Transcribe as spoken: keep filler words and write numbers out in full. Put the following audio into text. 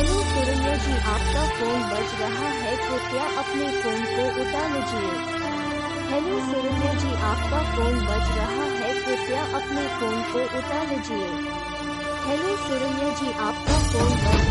Hello सुरन्या जी, आपका phone बज रहा है, कृपया अपने फोन को उठा लीजिए। हेलो सुरन्या जी, आपका फोन बज रहा है, कृपया अपने फोन को उठा लीजिए। हेलो सुरन्या जी, आपका फोन बज